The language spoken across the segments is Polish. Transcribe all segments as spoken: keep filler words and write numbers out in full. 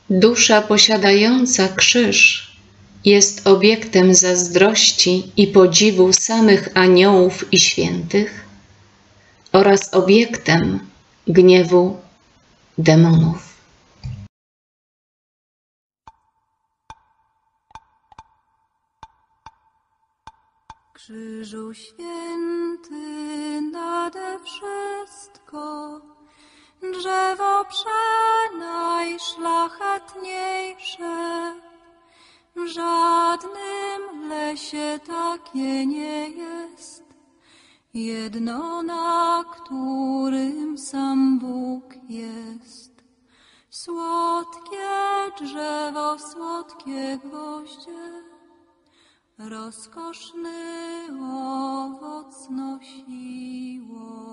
Dusza posiadająca krzyż jest obiektem zazdrości i podziwu samych aniołów i świętych oraz obiektem gniewu demonów. Krzyżu święty nade wszystko, drzewo przenajszlachetniejsze, w żadnym lesie takie nie jest, jedno, na którym sam Bóg jest. Słodkie drzewo, słodkie gwoździe, rozkoszny owoc nosiło.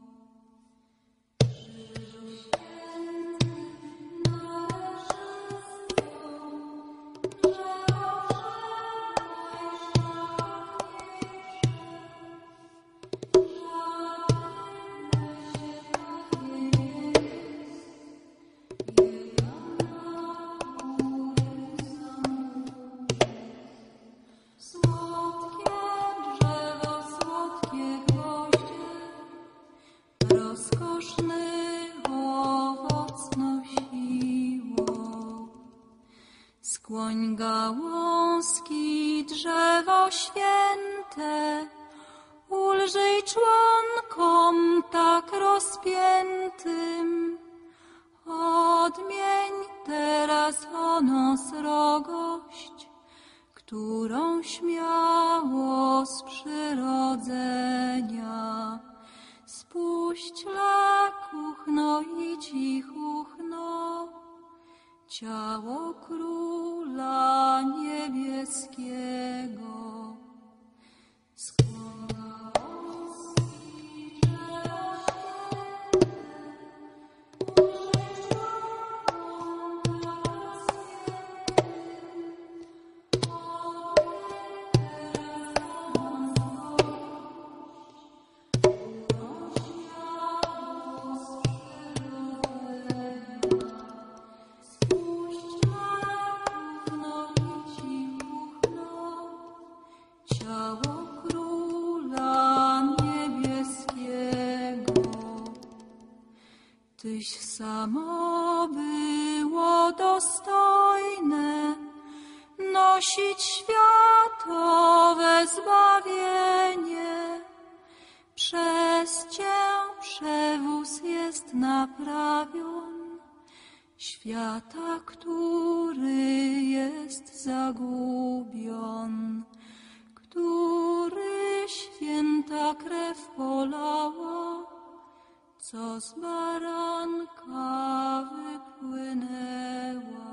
Skłoń gałązki, drzewo święte, ulżyj członkom tak rozpiętym. Odmień teraz ono srogość, którą śmiało z przyrodzenia. Spuść lekuchno i cichuchno, ciało Króla Niebieskiego. Tyś samo było dostojne nosić światowe zbawienie. Przez Cię przewóz jest naprawion świata, który jest zagubion, który święta krew polała, co z baranka wypłynęła.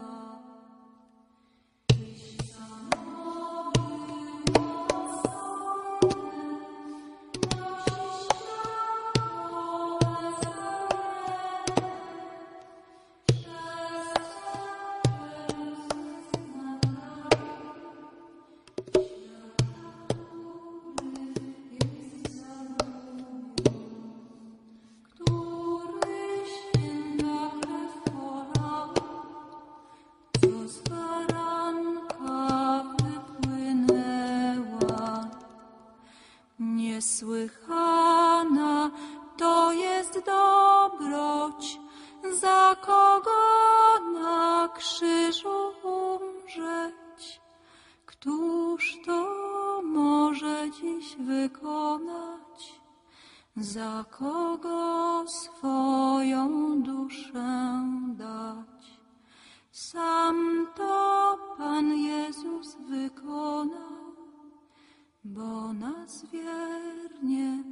Niesłychana to jest dobroć, za kogo na krzyżu umrzeć. Któż to może dziś wykonać, za kogo swoją duszę dać? Sam to Pan Jezus wykonał, bo nas wiernie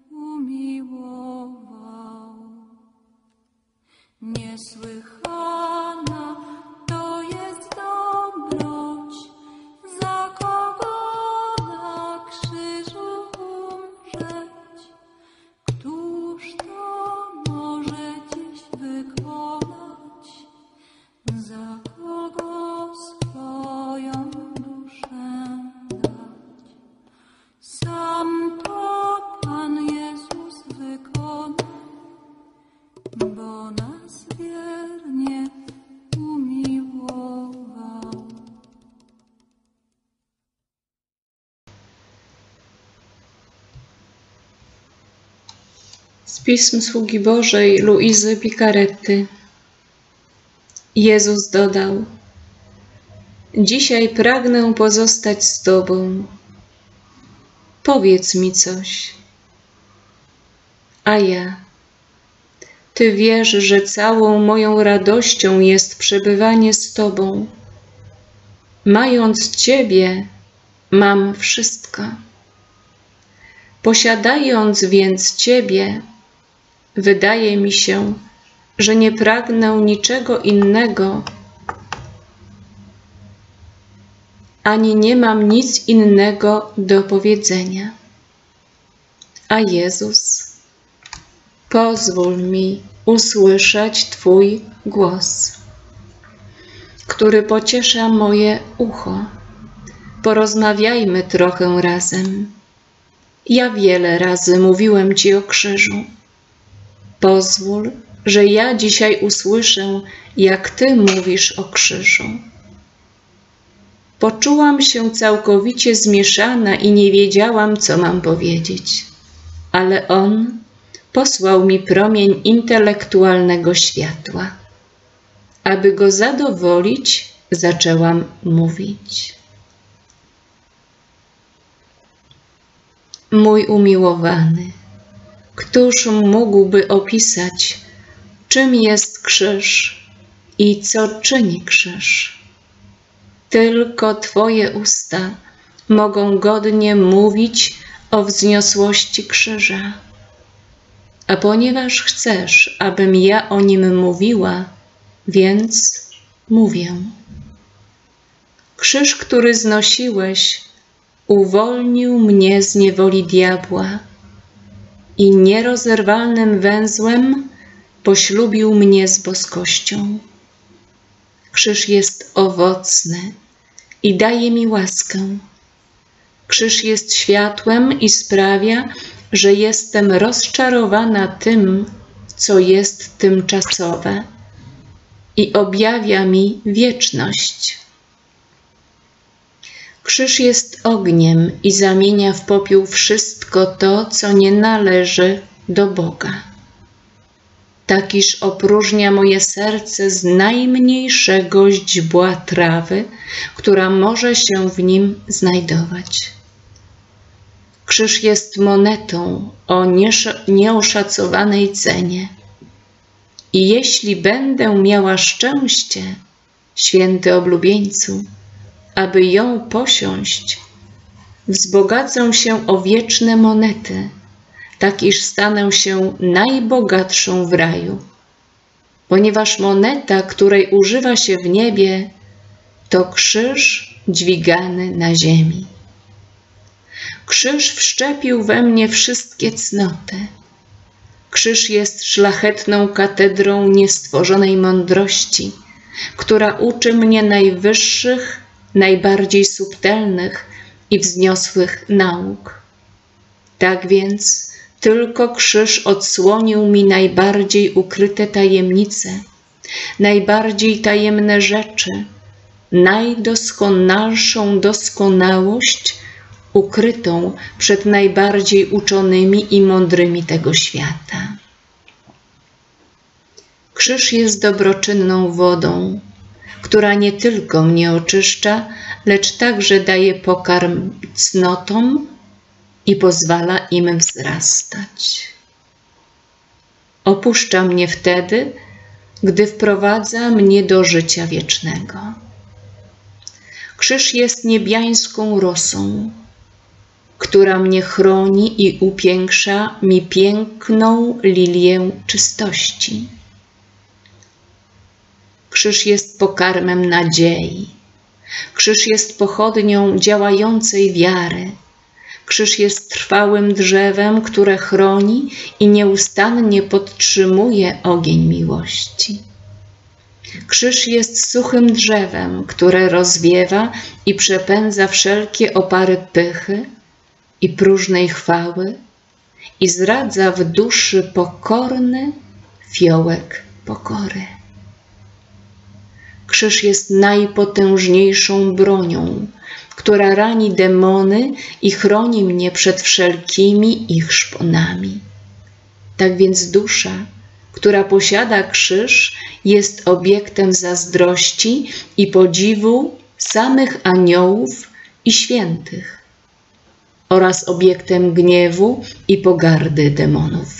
umiłował. Niesłychana to jest dobroć, za kogo na krzyżu umrzeć. Któż to może dziś wykonać, Z pism sługi Bożej Luizy Picaretty. Jezus dodał: dzisiaj pragnę pozostać z Tobą. Powiedz mi coś. A ja: Ty wiesz, że całą moją radością jest przebywanie z Tobą. Mając Ciebie, mam wszystko. Posiadając więc Ciebie, wydaje mi się, że nie pragnę niczego innego, ani nie mam nic innego do powiedzenia. A Jezus: pozwól mi usłyszeć Twój głos, który pociesza moje ucho. Porozmawiajmy trochę razem. Ja wiele razy mówiłem Ci o krzyżu. Pozwól, że ja dzisiaj usłyszę, jak Ty mówisz o krzyżu. Poczułam się całkowicie zmieszana i nie wiedziałam, co mam powiedzieć. Ale On posłał mi promień intelektualnego światła. Aby Go zadowolić, zaczęłam mówić. Mój umiłowany, któż mógłby opisać, czym jest krzyż i co czyni krzyż? Tylko Twoje usta mogą godnie mówić o wzniosłości krzyża. A ponieważ chcesz, abym ja o nim mówiła, więc mówię. Krzyż, który znosiłeś, uwolnił mnie z niewoli diabła i nierozerwalnym węzłem poślubił mnie z boskością. Krzyż jest owocny i daje mi łaskę. Krzyż jest światłem i sprawia, że jestem rozczarowana tym, co jest tymczasowe, i objawia mi wieczność. Krzyż jest ogniem i zamienia w popiół wszystko to, co nie należy do Boga. Tak iż opróżnia moje serce z najmniejszego źdźbła trawy, która może się w nim znajdować. Krzyż jest monetą o nieoszacowanej cenie. I jeśli będę miała szczęście, święty oblubieńcu, aby ją posiąść, wzbogacę się o wieczne monety, tak iż stanę się najbogatszą w raju, ponieważ moneta, której używa się w niebie, to krzyż dźwigany na ziemi. Krzyż wszczepił we mnie wszystkie cnoty. Krzyż jest szlachetną katedrą niestworzonej mądrości, która uczy mnie najwyższych, najbardziej subtelnych i wzniosłych nauk. Tak więc tylko krzyż odsłonił mi najbardziej ukryte tajemnice, najbardziej tajemne rzeczy, najdoskonalszą doskonałość ukrytą przed najbardziej uczonymi i mądrymi tego świata. Krzyż jest dobroczynną wodą, która nie tylko mnie oczyszcza, lecz także daje pokarm cnotom i pozwala im wzrastać. Opuszcza mnie wtedy, gdy wprowadza mnie do życia wiecznego. Krzyż jest niebiańską rosą, która mnie chroni i upiększa mi piękną lilię czystości. Krzyż jest pokarmem nadziei. Krzyż jest pochodnią działającej wiary. Krzyż jest trwałym drzewem, które chroni i nieustannie podtrzymuje ogień miłości. Krzyż jest suchym drzewem, które rozwiewa i przepędza wszelkie opary pychy i próżnej chwały i zradza w duszy pokorny fiołek pokory. Krzyż jest najpotężniejszą bronią, która rani demony i chroni mnie przed wszelkimi ich szponami. Tak więc dusza, która posiada krzyż, jest obiektem zazdrości i podziwu samych aniołów i świętych oraz obiektem gniewu i pogardy demonów.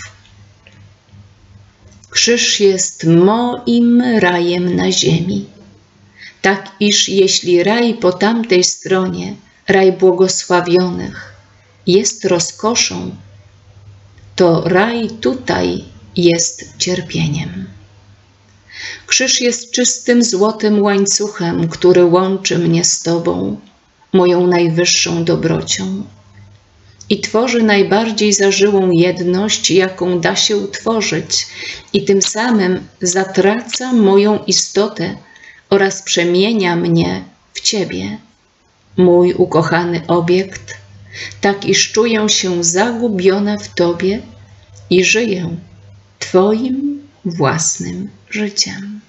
Krzyż jest moim rajem na ziemi, tak iż jeśli raj po tamtej stronie, raj błogosławionych, jest rozkoszą, to raj tutaj jest cierpieniem. Krzyż jest czystym złotym łańcuchem, który łączy mnie z Tobą, moją najwyższą dobrocią, i tworzy najbardziej zażyłą jedność, jaką da się utworzyć, i tym samym zatraca moją istotę oraz przemienia mnie w Ciebie, mój ukochany obiekt, tak iż czuję się zagubiona w Tobie i żyję Twoim własnym życiem.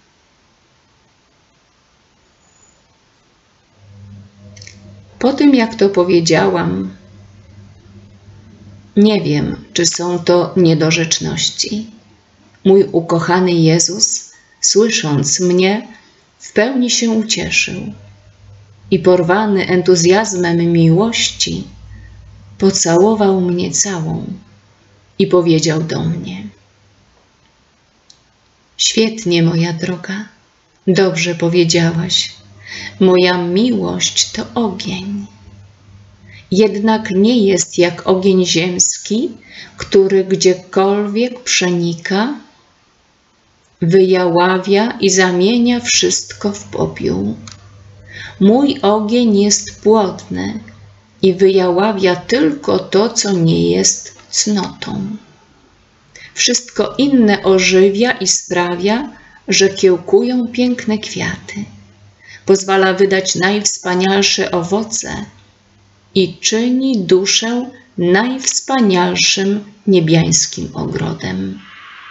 Po tym, jak to powiedziałam, nie wiem, czy są to niedorzeczności. Mój ukochany Jezus, słysząc mnie, w pełni się ucieszył i porwany entuzjazmem miłości, pocałował mnie całą i powiedział do mnie: świetnie, moja droga, dobrze powiedziałaś. Moja miłość to ogień. Jednak nie jest jak ogień ziemski, który gdziekolwiek przenika, wyjaławia i zamienia wszystko w popiół. Mój ogień jest płodny i wyjaławia tylko to, co nie jest cnotą. Wszystko inne ożywia i sprawia, że kiełkują piękne kwiaty. Pozwala wydać najwspanialsze owoce i czyni duszę najwspanialszym niebiańskim ogrodem.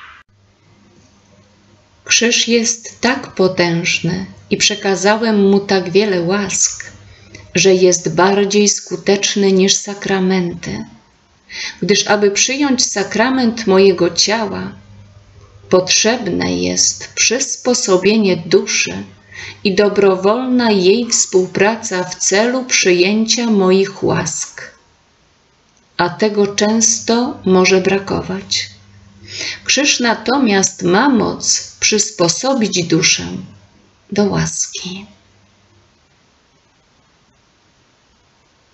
Krzyż jest tak potężny i przekazałem mu tak wiele łask, że jest bardziej skuteczny niż sakramenty, gdyż aby przyjąć sakrament mojego ciała, potrzebne jest przysposobienie duszy i dobrowolna jej współpraca w celu przyjęcia moich łask, a tego często może brakować. Krzyż natomiast ma moc przysposobić duszę do łaski.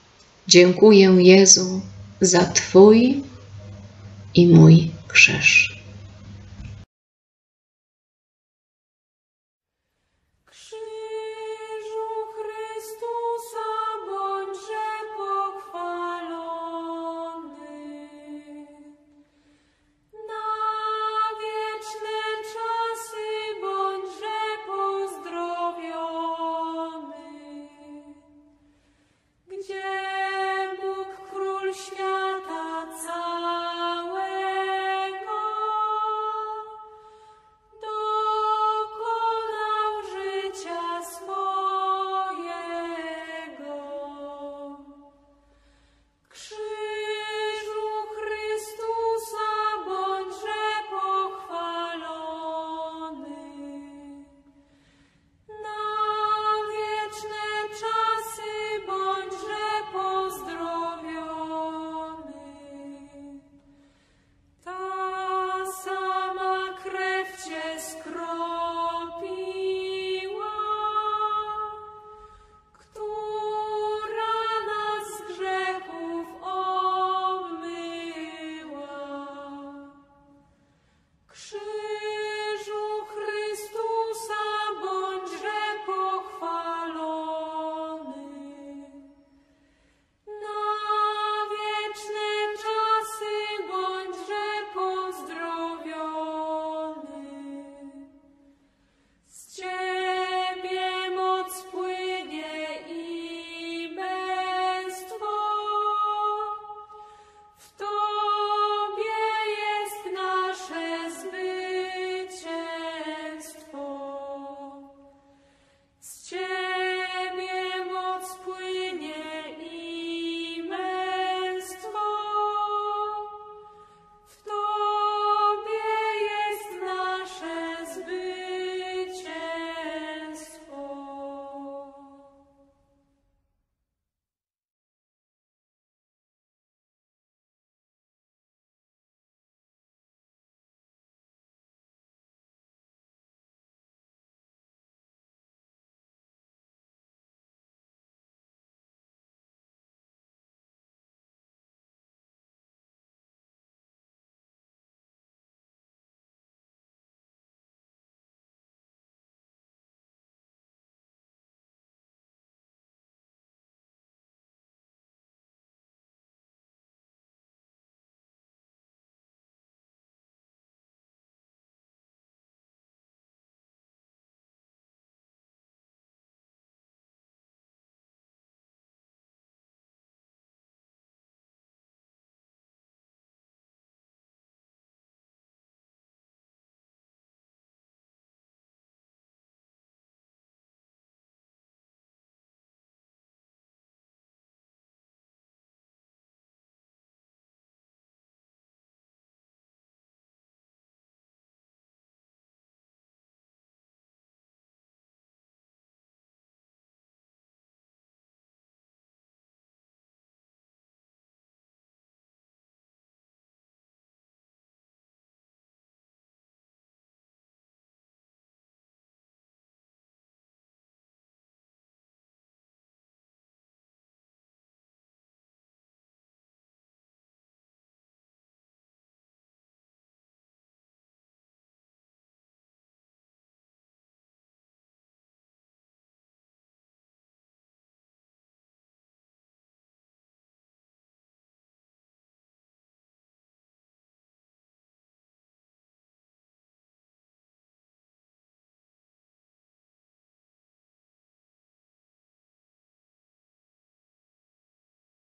Dziękuję, Jezu, za Twój i mój krzyż.